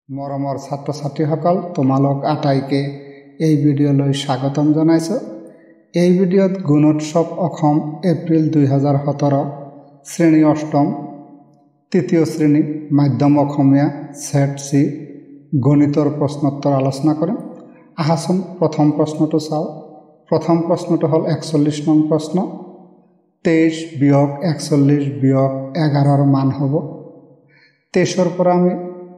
মৰমৰ ছাত্ৰ ছাত্ৰীসকল তোমালোক আটাইকে এই ভিডিঅ'লৈ স্বাগতম জনাইছো। এই ভিডিঅ'ত গুণোৎসৱ অসম এপ্ৰিল 2017 শ্ৰেণী অষ্টম তৃতীয় শ্ৰেণী মাধ্যম অসমীয়া সেট সি গণিতৰ প্ৰশ্নোত্তৰ আলোচনা কৰিম। আহাচোন প্ৰথম প্ৰশ্নটো চাও। প্ৰথম প্ৰশ্নটো হ'ল 41 নং প্ৰশ্ন। 23 বিয়োগ 41 বিয়োগ 11 মান হ'ব। 23 পৰা আমি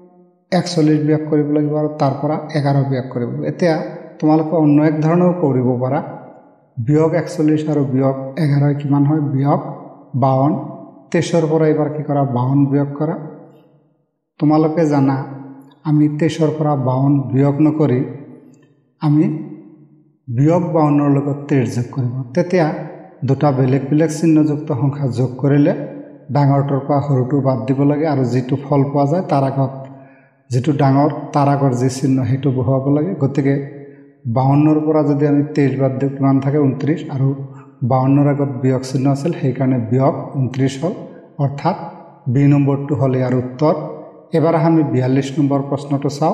41 বিয়োগ কৰিব লাগিব আৰু তাৰ পৰা 11 বিয়োগ কৰিব। এতিয়া তোমালোকে অন্য এক ধৰণেও কৰিব পাৰা। বিয়োগ 41 আৰু বিয়োগ 11 কিমান হয়? বিয়োগ 52। 23 পৰা এবাৰ কি কৰা? 52 বিয়োগ কৰা। তোমালোকে জানা আমি 23 পৰা 52 বিয়োগ নকৰি আমি বিয়োগ 52 লগত 23 যোগ কৰিব। তেতিয়া দুটা বেলেগ বেলেগ চিহ্নযুক্ত সংখ্যা যোগ কৰিলে ডাঙৰটোৰ পৰা সৰুটো বাদ দিব লাগে আৰু যিটো ফল পোৱা যায় তাৰ আগত যেটো ডাঙৰ তাৰ আগৰ যে চিহ্ন হেতু বহাব লাগে। গতিকে 52 পৰা যদি আমি 23 বাদ দিও কিমান থাকে? 29 আৰু 52 আগত বিয়োগ চিহ্ন আছিল সেই কাৰণে বিয়োগ 29 হ'ল। অৰ্থাৎ বি নম্বৰটো হ'ল ইয়াৰ উত্তৰ। এবাৰ আমি 42 নম্বৰ প্ৰশ্নটো চাও।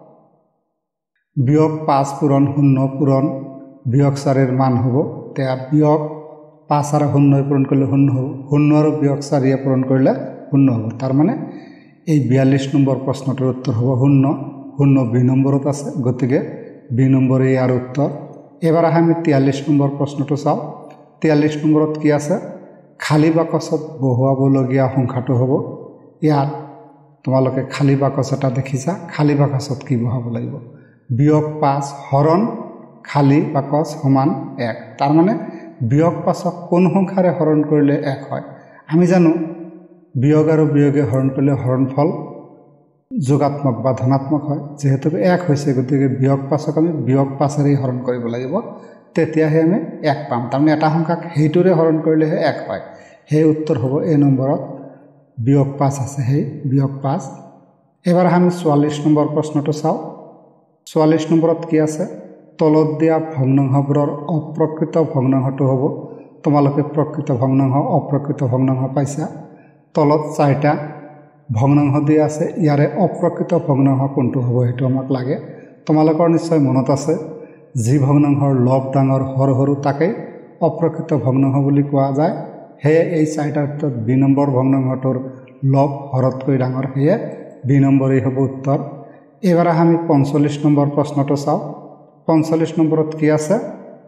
বিয়োগ 5 পূৰণ 0 পূৰণ বিয়োগ 4 এর মান হ'ব। তেতিয়া বিয়োগ 5 আৰু 0 পূৰণ কৰিলে 0 হ'ব। 0 আৰু বিয়োগ 4 পূৰণ কৰিলে 0 হ'ব। তাৰ মানে এই 42 নম্বৰ প্ৰশ্নটোৰ উত্তৰ হ'ব 0। 0 বি নম্বৰত আছে, গতিকে বি নম্বৰে ইয়াৰ উত্তৰ। এবাৰ আমি 43 নম্বৰ প্ৰশ্নটো চাও। 43 নম্বৰত কি আছে? খালী বাকচত বহুৱাবলগীয়া সংখ্যাটো হ'ব। ইয়াত তোমালোকে খালী বাকচ এটা দেখিছা। খালী বাকচত কি বহাব লাগিব? বিয়োগ 5 হৰণ খালী বাকচ সমান 1। তাৰ মানে বিয়োগ 5ক কোন সংখ্যাৰে হৰণ কৰিলে 1 হয়? আমি জানো বিয়োগ আৰু বিয়োগে হৰণ কৰিলে হৰণফল যোগাত্মক বা ধনাত্মক হয়। যেহেতু 1 হৈছে গতিকে বিয়োগ 5ক আমি বিয়োগ 5ৰে হৰণ কৰিব লাগিব, তেতিয়াহে আমি 1 পাম। তাৰমানে এটা সংখ্যাক সেইটোৰে হৰণ কৰিলেহে 1 হয়। সেই উত্তৰ হ'ব এ নম্বৰত বিয়োগ 5 আছে, সেই বিয়োগ 5। এবাৰ আমি 44 নম্বৰ প্ৰশ্নটো চাও। 44 নম্বৰত কি আছে? তলত দিয়া ভগ্নাংশবোৰৰ অপ্ৰকৃত ভগ্নাংশটো হ'ব। তোমালোকে প্ৰকৃত ভগ্নাংশ অপ্ৰকৃত ভগ্নাংশ পাইছা। তলত 4টা ভগ্নাংশ দিয়া আছে। ইয়াৰে অপ্ৰকৃত ভগ্নাংশ কোনটো হ'ব সেইটো আমাক লাগে। তোমালোকৰ নিশ্চয় মনত আছে যি ভগ্নাংশৰ লব ডাঙৰ হৰ সৰু তাকে অপ্ৰকৃত ভগ্নাংশ বুলি কোৱা যায়। সেয়ে এই 4টাৰ ভিতৰত বি নম্বৰ ভগ্নাংশটোৰ লব হৰতকৈ ডাঙৰ, সেয়ে বি নম্বৰেই হ'ব উত্তৰ। এবাৰ আমি 45 নম্বৰ প্ৰশ্নটো চাও। 45 নম্বৰত কি আছে?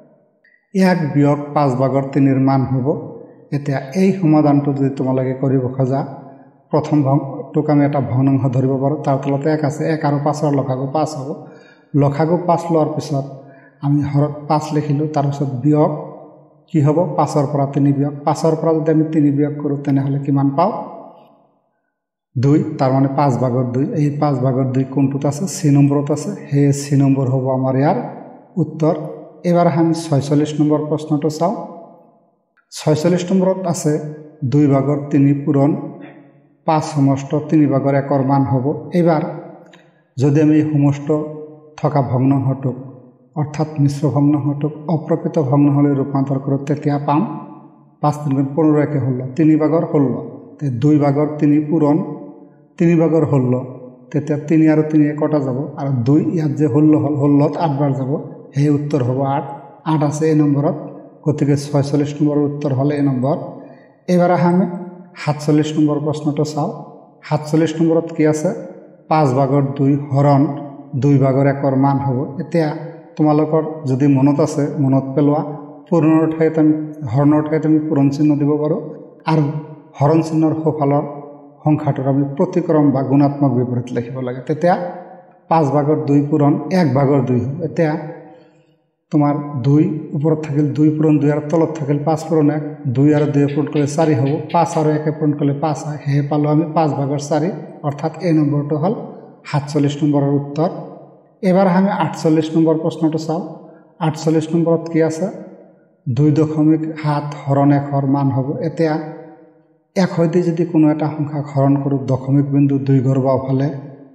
1 বিয়োগ 5/3 মান হ'ব। এতিয়া এই সমাধানটো যদি তোমালোকে কৰিব খোজা, প্ৰথম ভাগটোক আমি এটা ভগ্নাংশ ধৰিব পাৰোঁ। তাৰ তলত 1 আছে। 1 আৰু 5ৰ লসাগু 5 হ'ব। লসাগু 5 লোৱাৰ পিছত আমি হৰত 5 লিখিলোঁ। তাৰপিছত বিয়োগ কি হ'ব? 5ৰ পৰা 3 বিয়োগ। 5ৰ পৰা যদি আমি 3 বিয়োগ কৰোঁ তেনেহ'লে কিমান পাওঁ? 2। তাৰ মানে 5/2। এই 5/2 কোনটোত আছে? চি নম্বৰত আছে। সেয়ে চি নম্বৰ হ'ব আমাৰ ইয়াৰ উত্তৰ। এবাৰ আমি 46 নম্বৰ প্ৰশ্নটো চাওঁ। 46 নম্বৰত আছে 2/3 পূৰণ 5 সমষ্ট 3/1 মান হ'ব। এইবাৰ যদি আমি সমষ্ট থকা ভগ্নাংশটোক অৰ্থাৎ মিশ্ৰ ভগ্নাংশটোক অপ্ৰকৃত ভগ্নাংশলৈ ৰূপান্তৰ কৰোঁ তেতিয়া পাম 5 3 15 একে 16 3/16। 2/3 পূৰণ 3/16, তেতিয়া 3 আৰু 3 কটা যাব আৰু 2 ইয়াত যে 16 হ'ল 16ত 8 বাৰ যাব, সেই উত্তৰ হ'ব 8। 8 আছে এই নম্বৰত, গতিকে 46 নম্বৰৰ উত্তৰ হ'ল এই নম্বৰ। এবাৰ আমি 47 নম্বৰ প্ৰশ্নটো চাওঁ। 47 নম্বৰত কি আছে? 5/2 হৰণ 2/1 মান হ'ব। এতিয়া তোমালোকৰ যদি মনত আছে মনত পেলোৱা, পূৰণৰ ঠাইত আমি হৰণৰ ঠাইত আমি পূৰণ চিহ্ন দিব পাৰোঁ আৰু হৰণ চিহ্নৰ সোঁফালৰ সংখ্যাটোৰ আমি প্ৰতিক্ৰম বা গুণাত্মক বিপৰীত লিখিব লাগে। তেতিয়া 5/2 পূৰণ 1/2 হ'ব। এতিয়া তোমাৰ 2 ওপৰত থাকিল 2 পূৰণ 2 আৰু তলত থাকিল 5 পূৰণ 1। 2 আৰু 2 পূৰণ কৰিলে 4 হ'ব। 5 আৰু 1 পূৰণ কৰিলে 5 হয়। সেয়ে পালোঁ আমি 5/4। অৰ্থাৎ এই নম্বৰটো হ'ল 47 নম্বৰৰ উত্তৰ। এবাৰ আমি 48 নম্বৰ প্ৰশ্নটো চাওঁ। 48 নম্বৰত কি আছে? 2.7 হৰণ 1 মান হ'ব। এতিয়া 1 সৈতে যদি কোনো এটা সংখ্যাক হৰণ কৰোঁ দশমিক বিন্দু 2 ঘৰ বাওঁফালে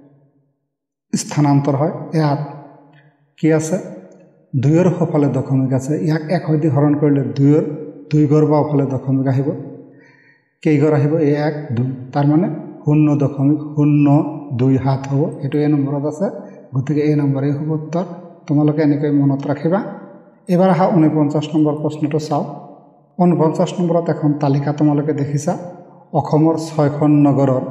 স্থানান্তৰ হয়। ইয়াত কি আছে? 2ৰ সোঁফালে দশমিক আছে। ইয়াক 1 সৈতে হৰণ কৰিলে 2 ঘৰ বাওঁফালে দশমিক আহিব। কেইঘৰ আহিব? 1 2। তাৰ মানে 0.02 হাত হ'ব এইটো এই নম্বৰত আছে গতিকে এই নম্বৰেই হ'ব উত্তৰ তোমালোকে এনেকৈ মনত ৰাখিবা এবাৰ আহা 49 নম্বৰ প্ৰশ্নটো চাও 49 নম্বৰত এখন তালিকা তোমালোকে দেখিছা অসমৰ 6খন নগৰৰ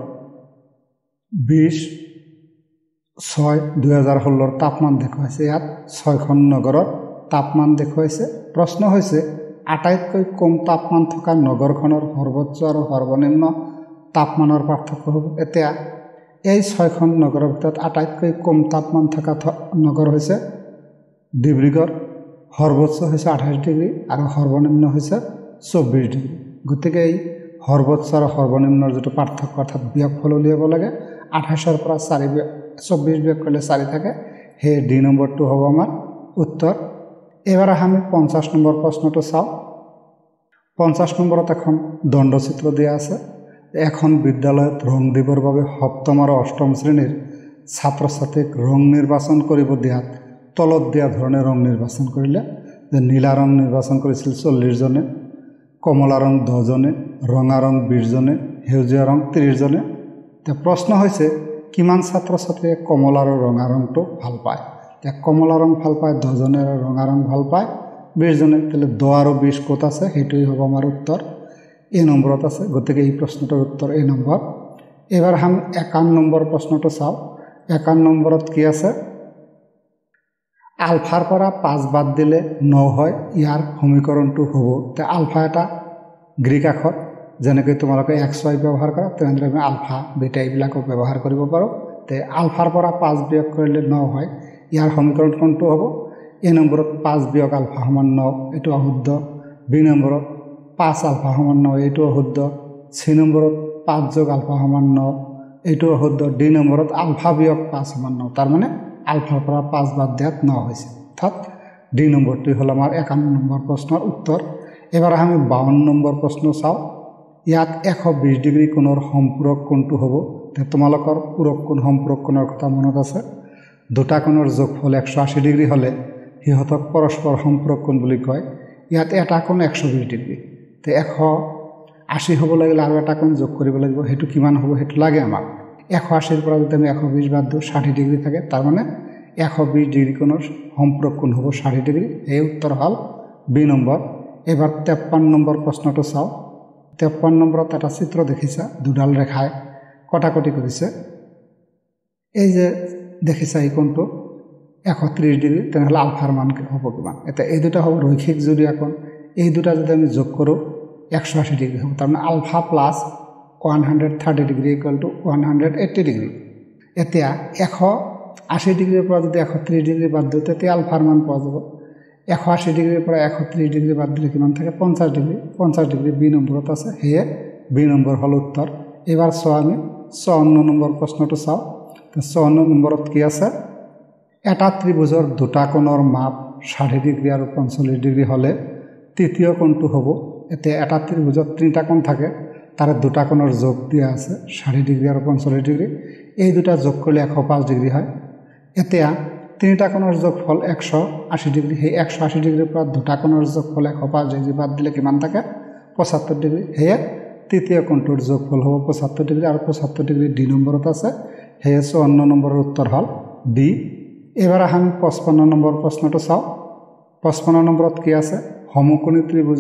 20/6/2016 তাপমান দেখুৱাইছে ইয়াত 6খন নগৰৰ তাপমান দেখুৱাইছে প্ৰশ্ন হৈছে আটাইতকৈ কম তাপমান থকা নগৰখনৰ সৰ্বোচ্চ আৰু সৰ্বনিম্ন তাপমানৰ পাৰ্থক্য হ'ব এতিয়া এই 6খন নগৰৰ ভিতৰত আটাইতকৈ কম তাপমান থকা নগৰ হৈছে ডিব্ৰুগড় সৰ্বোচ্চ হৈছে 28 ডিগ্ৰী আৰু সৰ্বনিম্ন হৈছে 24 ডিগ্ৰী গতিকে এই সৰ্বোচ্চ আৰু সৰ্বনিম্নৰ যেটো পাৰ্থক্য অৰ্থাৎ বিয়োগফল উলিয়াব লাগে 28 পৰা 24 বিয়োগ কৰিলে 4 থাকে হে ডি নম্বৰটো হ'ব আমাৰ উত্তৰ এবাৰ আমি 50 নম্বৰ প্ৰশ্নটো চাও 50 নম্বৰত এখন দণ্ডচিত্ৰ দিয়া আছে এখন বিদ্যালয়ত ৰং দিবৰ বাবে সপ্তম আৰু অষ্টম শ্ৰেণীৰ ছাত্ৰ ছাত্ৰীক ৰং নিৰ্বাচন কৰিব দিয়াত তলত দিয়া ধৰণে ৰং নিৰ্বাচন কৰিলে যে নীলা ৰং নিৰ্বাচন কৰিছিল 40 জনে কমলা ৰং 10 জনে ৰঙা ৰং 20 জনে সেউজীয়া ৰং 30 জনে তে প্ৰশ্ন হৈছে কিমান ছাত্ৰ ছাত্ৰীয়ে কমলা আৰু ৰঙা ৰংটো ভাল পায় তে কমলা ৰং ভাল পায় 10 জনে আৰু ৰঙা ৰং ভাল পায় 20 জনে তেলে 10 আৰু 20 কত আছে হেতুই হ'ব আমাৰ উত্তৰ এই নম্বৰত আছে গতিকে এই প্ৰশ্নটোৰ উত্তৰ এই নম্বৰ এবাৰ আমি 51 নম্বৰ প্ৰশ্নটো চাও 51 নম্বৰত কি আছে আলফাৰ পৰা 5 বাদ দিলে 9 হয় ইয়াৰ সমীকৰণটো হ'ব তে আলফা এটা গ্ৰীক আখৰ যেনেকৈ তোমালোকে xy ব্যৱহাৰ কৰা তেনেদৰে আমি আলফা বিটা এইবিলাকো ব্যৱহাৰ কৰিব পাৰো তে আলফাৰ পৰা 5 বিয়োগ কৰিলে 9 হয় ইয়াৰ সমীকৰণ কোনটো হ'ব এই নম্বৰত 5 বিয়োগ আলফা সমান 9 এটো অশুদ্ধ বি নম্বৰত 5 আলফা সমান 9 এটো অশুদ্ধ সি নম্বৰত 5 যোগ আলফা সমান 9 এটো অশুদ্ধ ডি নম্বৰত আলফা বিয়োগ 5 সমান 9 তাৰ মানে আলফাৰ পৰা 5 বাদ দিয়াত 9 হৈছে অৰ্থাৎ ডি নম্বৰটো হল আমাৰ 51 নম্বৰ প্ৰশ্নৰ উত্তৰ এবাৰ আমি 52 নম্বৰ প্ৰশ্ন চাও ইয়াত 120 ডিগ্ৰী কোণৰ সম্পূৰক কোণটো হ'ব তে তোমালোকৰ পূৰক কোণ সম্পূৰক কোণৰ কথা মনত আছে দুটা কোণৰ যোগফল 180 ডিগ্ৰী হলে হিহতক পৰস্পৰ সম্পূৰক কোণ বুলি কয় ইয়াত এটা কোণ 120 ডিগ্ৰী তে 180 হ'ব লাগিলে আৰু এটা কোণ যোগ কৰিব লাগিব হেতু কিমান হ'ব হেতু লাগে আমাক 180 পৰা যদি আমি 120 বাদ দিও 60 ডিগ্ৰী থাকে তাৰ মানে 120 ডিগ্ৰী কোণৰ সম্পূৰক কোণ হ'ব 60 ডিগ্ৰী এই উত্তৰ হল বি নম্বৰ এবাৰ 53 নম্বৰ প্ৰশ্নটো চাও 53 নম্বৰত এটা চিত্ৰ দেখিছা দুডাল ৰেখাই কটাকটি কৰিছে এই যে দেখিছা এই কোণটো 130 ডিগ্ৰী তেনেহলে আলফাৰ মান হ'ব কিমান এটা এই দুটা হ'ব ৰৈখিক জোড়ীয়া কোণ এই দুটা যদি আমি যোগ কৰো 180 ডিগ্ৰী হ'ব তাৰ মানে alpha plus 130 degree equal to 180 degree এতিয়া 180 ডিগ্ৰীৰ পৰা যদি 130 ডিগ্ৰী বাদ দিও তেতিয়া আলফাৰ মান পোৱা যাব 180 ডিগ্ৰীৰ পৰা 130 ডিগ্ৰী বাদ দিলে কিমান থাকে 50 ডিগ্ৰী বি নম্বৰত আছে হেয়ে বি নম্বৰ হল উত্তৰ এবাৰ চাও আমি 54 নম্বৰ প্ৰশ্নটো চাও তো 54 নম্বৰত কি আছে এটা ত্ৰিভুজৰ দুটা কোণৰ মাপ 60 ডিগ্ৰী আৰু 45 ডিগ্ৰী হলে তৃতীয় কোণটো হ'ব এতিয়া এটা ত্ৰিভুজত তিনিটা কোণ থাকে তাৰে দুটা কোণৰ যোগ দিয়া আছে 60 ডিগ্ৰী আৰু 45 ডিগ্ৰী এই দুটা যোগ কৰিলে 105 ডিগ্ৰী হয় এতিয়া তিনিটা কোণৰ যোগফল 180 ডিগ্ৰী সেই 180 ডিগ্ৰীৰ পৰা দুটা কোণৰ যোগফল 105 ডিগ্ৰী বাদ দিলে কিমান থাকে 75 ডিগ্ৰী হেয়ে তৃতীয় কোণটোৰ যোগফল হ'ব 75 ডিগ্ৰী আৰু 75 ডিগ্ৰী ডি নম্বৰত আছে হেয়ে 54 নম্বৰৰ উত্তৰ হল ডি এবাৰ আমি 55 নম্বৰ প্ৰশ্নটো চাও 55 নম্বৰত কি আছে সমকোণী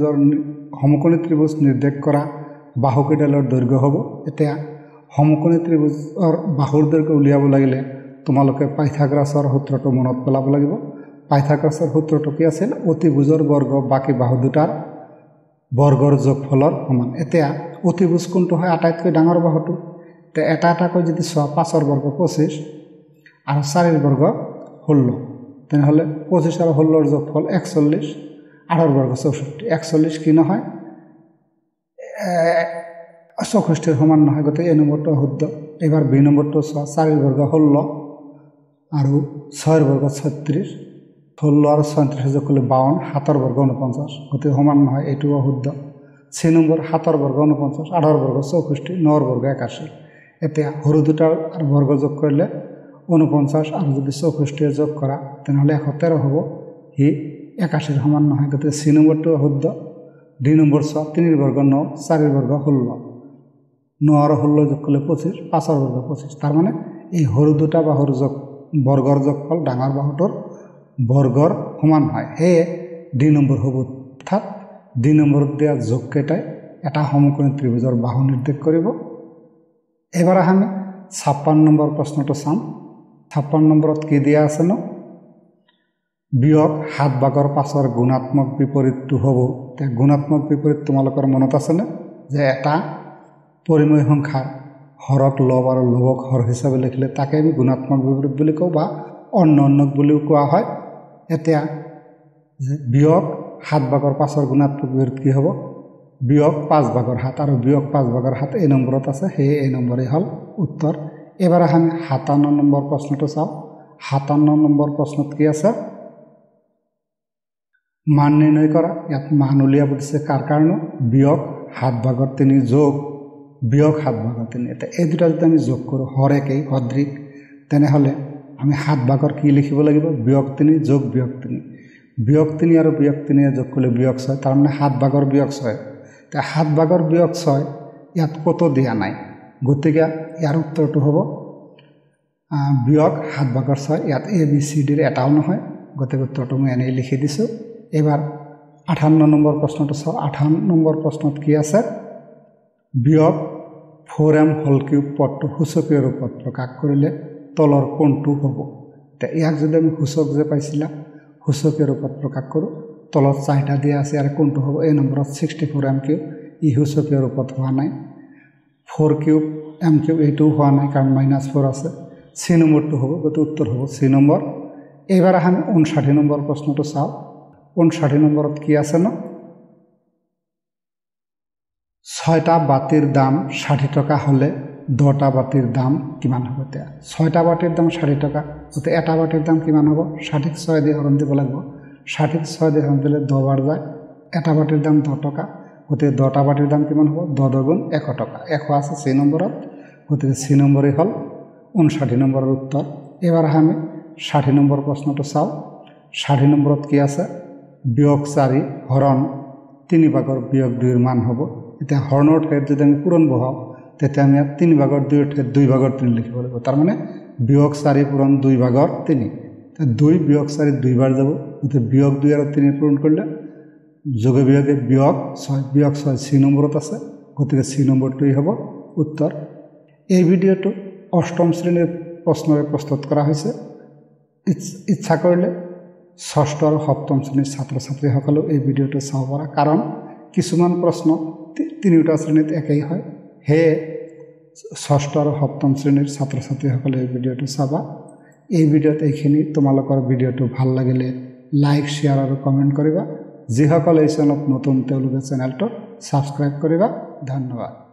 ত্ৰিভুজ নিৰ্দেশ কৰা বাহুকেইডালৰ দৈৰ্ঘ্য হ'ব এতিয়া সমকোণী ত্ৰিভুজৰ বাহুৰ দৈৰ্ঘ্য উলিয়াব লাগিলে তোমালোকে পাইথাগোৰাছৰ সূত্ৰটো মনত পেলাব লাগিব পাইথাগোৰাছৰ সূত্ৰটো কি আছিল অতিভুজৰ বৰ্গ বাকি বাহু দুটাৰ বৰ্গৰ যোগফলৰ সমান এতিয়া অতিভুজ কোনটো হয় আটাইতকৈ ডাঙৰ বাহুটো তে এটা এটাকৈ যদি 5ৰ বৰ্গ 25 আৰু 4ৰ বৰ্গ 16 তেনেহলে 25 আৰু 16ৰ যোগফল 41 8ৰ বৰ্গ 64 41 কি নহয় 64ৰ সমান নহয় গতে এই নম্বৰটো শুদ্ধ এবাৰ বি নম্বৰটো 4ৰ বৰ্গ 16 আৰু 6ৰ বৰ্গ 36 16 আৰু 37 যোগ কৰিলে 52 7ৰ বৰ্গ 49 গতে সমান নহয় এটো অশুদ্ধ সি নম্বৰ 7ৰ বৰ্গ 49 8ৰ বৰ্গ 64 9ৰ বৰ্গ 81 এতিয়া সৰু দুটাৰ বৰ্গ যোগ কৰিলে 49 আৰু যদি 64 যোগ কৰা তেনেহলে 113 হ'ব হি 81ৰ সমান নহয় গতে সি নম্বৰটো অশুদ্ধ ডি নম্বৰ 3ৰ বৰ্গ 9 4ৰ বৰ্গ 16 9 আৰু 16 যোগ কৰিলে 25 5 বৰ্গ 25 তাৰ মানে এই সৰু দুটা বাহুৰ যোগ বৰ্গৰ যোগফল ডাঙৰ বাহুটোৰ বৰ্গৰ সমান হয় সেয়ে 2 নম্বৰ হ'ব অৰ্থাৎ 2 নম্বৰত দিয়া যোগকেইটাই এটা সমকোণী ত্ৰিভুজৰ বাহু নিৰ্দেশ কৰিব এবাৰ আমি 56 নম্বৰ প্ৰশ্নটো চাম 56 নম্বৰত কি দিয়া আছে ন বিয়োগ 7 ভাগৰ 5ৰ গুণাত্মক বিপৰীতটো হ'ব তে গুণাত্মক বিপৰীত তোমালোকৰ মনত আছে না যে এটা পৰিমেয় সংখ্যাৰ হৰক লব আৰু লবক হৰ হিচাপে লিখিলে তাকে আমি গুণাত্মক বিপৰীত বুলি কওঁ বা অন্যন্যক বুলিও কোৱা হয় এতিয়া যে বিয়োগ 7 ভাগৰ 5ৰ গুণাত্মক বিপৰীত কি হ'ব বিয়োগ 5 ভাগৰ 7 আৰু বিয়োগ 5 ভাগৰ 7 এই নম্বৰত আছে সেয়ে এই নম্বৰেই হ'ল উত্তৰ এবাৰ আমি 57 নম্বৰ প্ৰশ্নটো চাওঁ 57 নম্বৰ প্ৰশ্নত কি আছে মান নিৰ্ণয় কৰা ইয়াত মান উলিয়াব দিছে কাৰ কাৰণে বিয়োগ 7 ভাগৰ 3 যোগ বিয়োগ 7 ভাগৰ 3 এটা এই দুটা যদি আমি যোগ কৰোঁ হৰেকেই সদৃক তেনেহলে আমি 7 ভাগৰ কি লিখিব লাগিব বিয়োগ 3 যোগ বিয়োগ 3 বিয়োগ 3 আৰু বিয়োগ 3 যোগ কৰিলে বিয়োগ 6 তাৰ মানে 7 ভাগৰ বিয়োগ 6 তে 7 ভাগৰ বিয়োগ 6 ইয়াত কত দিয়া নাই গতিকে ইয়াৰ উত্তৰটো হ'ব বিয়োগ 7 ভাগৰ 6 ইয়াত এ বি সি ডি এটাও নহয় গতিকে উত্তৰটো মই এনেই লিখি দিছো এবাৰ 58 নম্বৰ প্ৰশ্নটো চাও 58 নম্বৰ প্ৰশ্নত কি আছে বিয়োগ 4m হোল কিউব পদটো সূচকীয় ৰূপত প্ৰকাশ কৰিলে তলৰ কোণটো হ'ব তে ইয়াক যদি আমি সূচক যে পাইছিলা সূচকীয় ৰূপত প্ৰকাশ কৰো তলত 4টা দিয়া আছে আৰু কোণটো হ'ব এই নম্বৰত 64m কিউব ই সূচকীয় ৰূপত হোৱা নাই 4 কিউব m কিউব এইটো হোৱা নাই কাৰণ -4 আছে c নম্বৰটো হ'ব গতি উত্তৰ হ'ব c নম্বৰ এবাৰ আমি 59 নম্বৰ প্ৰশ্নটো চাও 59 নম্বৰত কি আছে ন 6টা বাতিৰ দাম 60 টকা হলে 10টা বাতিৰ দাম কিমান হ'ব তে 6টা বাতিৰ দাম 60 টকা গতি এটা বাতিৰ দাম কিমান হ'ব 60 6 দিয়ে হৰণ দিব লাগিব 60 6 দিয়ে হৰণ দিলে 10 বাৰ যায় এটা বাতিৰ দাম 10 টকা গতি 10টা বাতিৰ দাম কিমান হ'ব 10 দুগুণ 100 টকা 100 আছে c নম্বৰত গতি c নম্বৰেই হ'ল 59 নম্বৰৰ উত্তৰ এবাৰ আমি 60 নম্বৰ প্ৰশ্নটো চাও 60 নম্বৰত কি আছে বিয়োগ 4 হৰণ 3 ভাগৰ বিয়োগ 2 ৰ মান হ'ব এটা হৰণৰ ঠাইত যদি আমি পূৰণ বহাও তেতিয়া আমি 3 ভাগৰ 2 ৰ ঠাইত 2 ভাগৰ 3 লিখিব লাগিব তাৰ মানে বিয়োগ 4 পূৰণ 2 ভাগৰ 3 তে 2 বিয়োগ 4 2 বাৰ যাব গতি বিয়োগ 2 আৰু 3 পূৰণ কৰিলে যোগে বিয়োগে বিয়োগ 6 c নম্বৰত আছে গতিকে c নম্বৰটোই হ'ব উত্তৰ এই ভিডিঅটো অষ্টম শ্ৰেণীৰ প্ৰশ্নৰে প্ৰস্তুত কৰা হৈছে ইচ্ছা কৰিলে ষষ্ঠ আৰু সপ্তম শ্ৰেণীৰ ছাত্ৰ ছাত্ৰীসকলেও এই ভিডিঅটো চাব পাৰা কাৰণ কিছুমান প্ৰশ্ন তিনিটা শ্ৰেণীত একেই হয় সেয়ে ষষ্ঠ আৰু সপ্তম শ্ৰেণীৰ ছাত্ৰ ছাত্ৰীসকলে এই ভিডিঅটো চাবা এই ভিডিঅ'ত এইখিনি তোমালোকৰ ভিডিঅ'টো ভাল লাগিলে লাইক শেয়াৰ আৰু কমেণ্ট কৰিবা যিসকলে এই চেনেলত নতুন তেওঁলোকে চেনেলটো সাবস্ক্ৰাইব কৰিবা ধন্যবাদ